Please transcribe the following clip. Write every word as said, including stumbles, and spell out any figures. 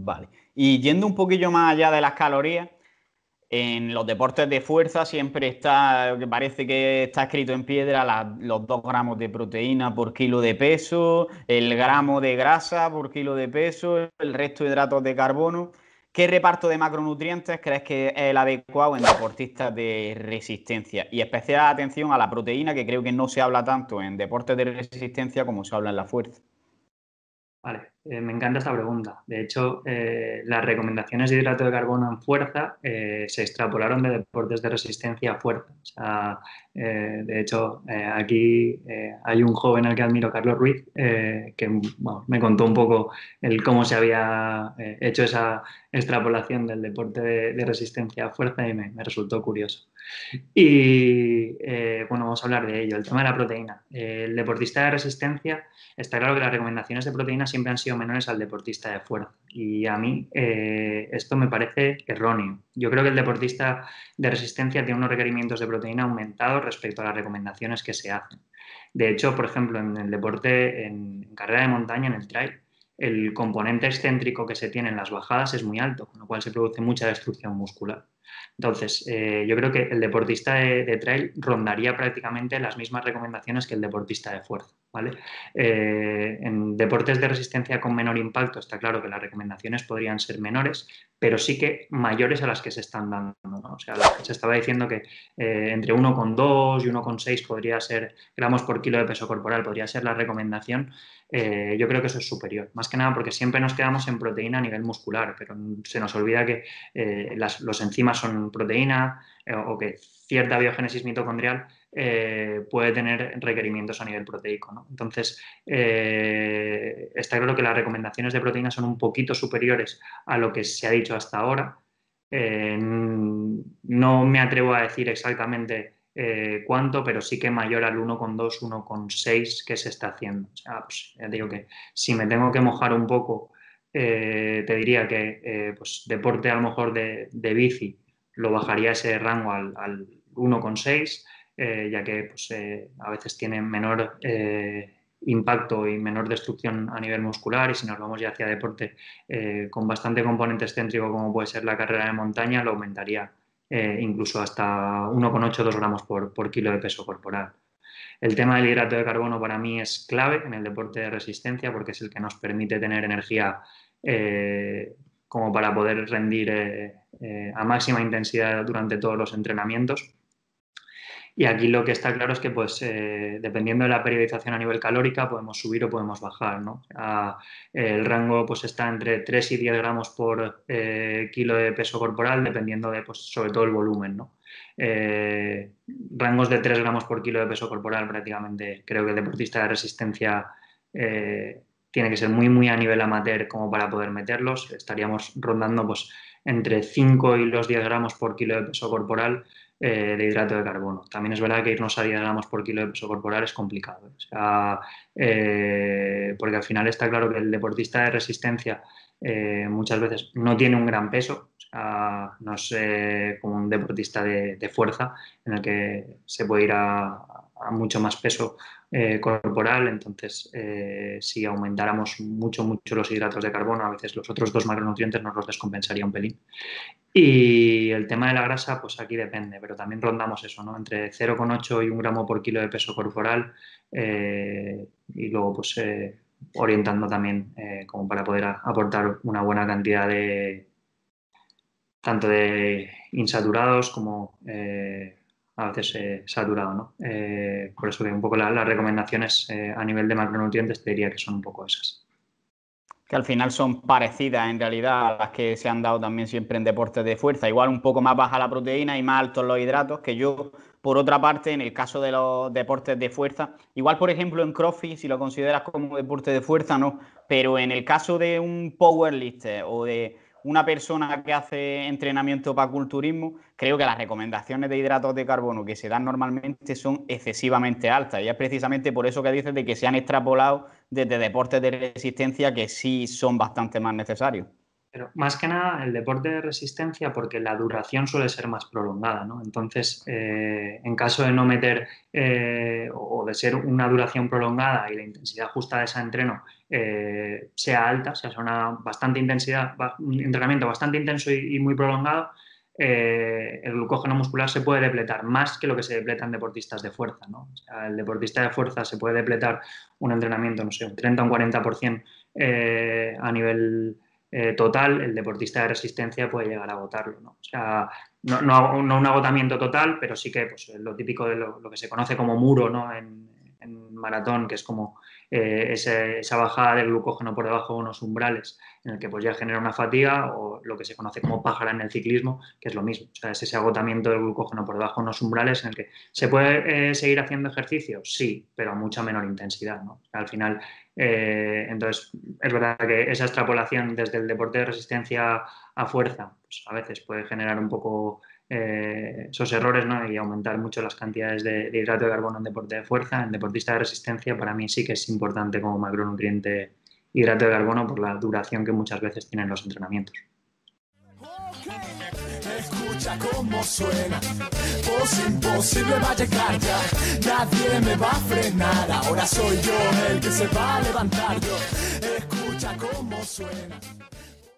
Vale. Y yendo un poquillo más allá de las calorías, en los deportes de fuerza siempre está, que parece que está escrito en piedra, la- los dos gramos de proteína por kilo de peso, el gramo de grasa por kilo de peso, el resto de hidratos de carbono. ¿Qué reparto de macronutrientes crees que es el adecuado en deportistas de resistencia? Y especial atención a la proteína, que creo que no se habla tanto en deportes de resistencia como se habla en la fuerza. Vale, eh, me encanta esta pregunta. De hecho, eh, las recomendaciones de hidrato de carbono en fuerza eh, se extrapolaron de deportes de resistencia a fuerza. O sea, eh, de hecho, eh, aquí eh, hay un joven al que admiro, Carlos Ruiz, eh, que bueno, me contó un poco el cómo se había eh, hecho esa extrapolación del deporte de, de resistencia a fuerza y me, me resultó curioso. Y eh, bueno, vamos a hablar de ello. El tema de la proteína. Eh, el deportista de resistencia, está claro que las recomendaciones de proteína siempre han sido menores al deportista de fuerza. Y a mí eh, esto me parece erróneo. Yo creo que el deportista de resistencia tiene unos requerimientos de proteína aumentados respecto a las recomendaciones que se hacen. De hecho, por ejemplo, en el deporte, en, en carrera de montaña, en el trail, el componente excéntrico que se tiene en las bajadas es muy alto, con lo cual se produce mucha destrucción muscular. Entonces, eh, yo creo que el deportista de, de trail rondaría prácticamente las mismas recomendaciones que el deportista de fuerza, ¿vale? Eh, en deportes de resistencia con menor impacto está claro que las recomendaciones podrían ser menores, pero sí que mayores a las que se están dando, ¿no? O sea, se estaba diciendo que eh, entre uno coma dos y uno coma seis podría ser gramos por kilo de peso corporal, podría ser la recomendación. Eh, yo creo que eso es superior, más que nada porque siempre nos quedamos en proteína a nivel muscular, pero se nos olvida que eh, las, los enzimas son proteína eh, o que cierta biogénesis mitocondrial eh, puede tener requerimientos a nivel proteico, ¿no? Entonces, eh, está claro que las recomendaciones de proteína son un poquito superiores a lo que se ha dicho hasta ahora. Eh, no me atrevo a decir exactamente eh, cuánto, pero sí que mayor al uno coma dos, uno coma seis que se está haciendo. O sea, pues, ya digo que si me tengo que mojar un poco, eh, te diría que eh, pues, deporte a lo mejor de, de bici lo bajaría ese rango al, al uno coma seis, eh, ya que pues, eh, a veces tiene menor eh, impacto y menor destrucción a nivel muscular, y si nos vamos ya hacia deporte eh, con bastante componente excéntrico como puede ser la carrera de montaña, lo aumentaría eh, incluso hasta uno coma ocho, dos gramos por, por kilo de peso corporal. El tema del hidrato de carbono para mí es clave en el deporte de resistencia porque es el que nos permite tener energía eh, como para poder rendir eh, eh, a máxima intensidad durante todos los entrenamientos. Y aquí lo que está claro es que, pues, eh, dependiendo de la periodización a nivel calórica, podemos subir o podemos bajar, ¿no? A, el rango pues, está entre tres y diez gramos por eh, kilo de peso corporal, dependiendo de, pues, sobre todo, el volumen, ¿no? Eh, rangos de tres gramos por kilo de peso corporal, prácticamente, creo que el deportista de resistencia eh, tiene que ser muy, muy a nivel amateur como para poder meterlos. Estaríamos rondando pues, entre cinco y los diez gramos por kilo de peso corporal eh, de hidrato de carbono. También es verdad que irnos a diez gramos por kilo de peso corporal es complicado. O sea, eh, porque al final está claro que el deportista de resistencia eh, muchas veces no tiene un gran peso, o sea, no es eh, como un deportista de, de, fuerza en el que se puede ir a, a mucho más peso eh, corporal. Entonces, eh, si aumentáramos mucho, mucho los hidratos de carbono, a veces los otros dos macronutrientes nos los descompensaría un pelín. Y el tema de la grasa, pues aquí depende, pero también rondamos eso, ¿no? Entre cero coma ocho y un gramo por kilo de peso corporal eh, y luego pues eh, orientando también eh, como para poder a- aportar una buena cantidad de tanto de insaturados como eh, a veces eh, saturado, ¿no? Eh, por eso que un poco la- las recomendaciones eh, a nivel de macronutrientes te diría que son un poco esas. Que al final son parecidas en realidad a las que se han dado también siempre en deportes de fuerza. Igual un poco más baja la proteína y más altos los hidratos, que yo, por otra parte, en el caso de los deportes de fuerza, igual por ejemplo en CrossFit, si lo consideras como deporte de fuerza, no, pero en el caso de un powerlifter o de una persona que hace entrenamiento para culturismo, creo que las recomendaciones de hidratos de carbono que se dan normalmente son excesivamente altas. Y es precisamente por eso que dices de que se han extrapolado desde deportes de resistencia que sí son bastante más necesarios. Pero más que nada el deporte de resistencia porque la duración suele ser más prolongada, ¿no? Entonces, eh, en caso de no meter eh, o de ser una duración prolongada y la intensidad justa de ese entreno eh, sea alta, o sea, sea una bastante intensidad, un entrenamiento bastante intenso y, y muy prolongado, eh, el glucógeno muscular se puede depletar más que lo que se depleta en deportistas de fuerza, ¿no? O sea, el deportista de fuerza se puede depletar un entrenamiento, no sé, un treinta o un cuarenta por ciento eh, a nivel Eh, total, el deportista de resistencia puede llegar a agotarlo, ¿no? O sea, no, no, no un agotamiento total, pero sí que pues, lo típico de lo, lo que se conoce como muro, ¿no? En, en maratón, que es como eh, ese, esa bajada del glucógeno por debajo de unos umbrales, en el que pues ya genera una fatiga, o lo que se conoce como pájara en el ciclismo, que es lo mismo. O sea, es ese agotamiento del glucógeno por debajo de unos umbrales en el que se puede eh, seguir haciendo ejercicio, sí, pero a mucha menor intensidad, ¿no? O sea, al final, eh, entonces, es verdad que esa extrapolación desde el deporte de resistencia a fuerza, pues a veces puede generar un poco eh, esos errores, ¿no? Y aumentar mucho las cantidades de, de hidrato de carbono en deporte de fuerza. En deportista de resistencia, para mí sí que es importante como macronutriente hidrato de carbono por la duración que muchas veces tienen los entrenamientos. Escucha cómo suena, voz imposible va a llegar ya, nadie me va a frenar, ahora soy yo el que se va a levantar yo, escucha cómo suena.